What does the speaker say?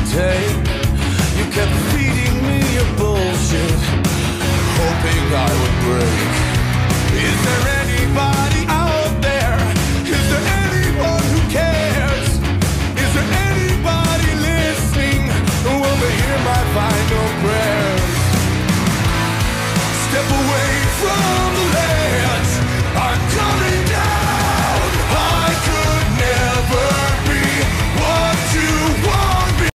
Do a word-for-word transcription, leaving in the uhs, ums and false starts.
day. You kept feeding me your bullshit, hoping I would break. Is there anybody